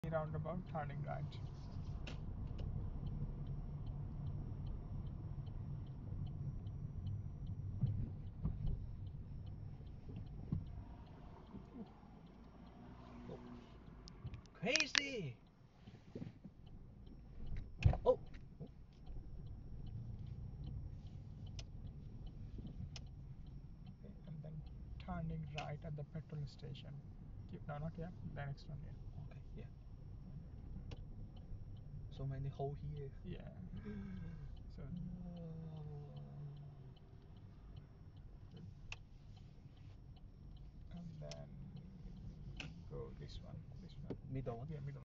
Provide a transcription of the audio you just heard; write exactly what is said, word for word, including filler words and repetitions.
roundabout, turning right. Crazy! Oh! Okay, and then turning right at the petrol station. Keep, no, not yet. The next one, yeah. Okay, yeah. So many hole here. Yeah. So and then go this one. This one. Middle one? Yeah, middle